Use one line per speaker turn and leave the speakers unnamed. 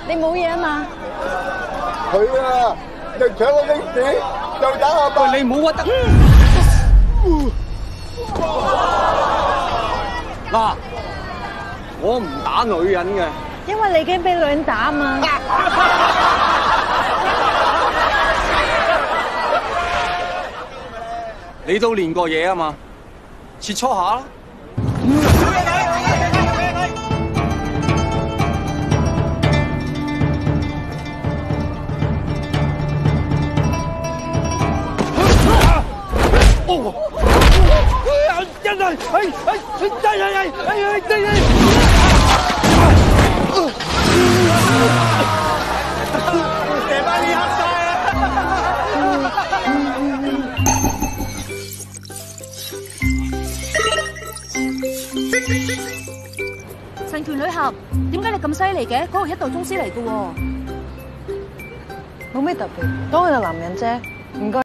你冇嘢啊嘛？
佢啊，又搶我拎錢，又打我爸。
喂，你唔好屈得。嗱，我唔打女人嘅，
因為你驚俾女人打啊嘛。
你都練過嘢啊嘛，切磋下啦。
神權女俠，點解你咁犀利嘅？嗰個一代宗師嚟嘅喎。
冇咩特別，當佢係男人啫。唔該。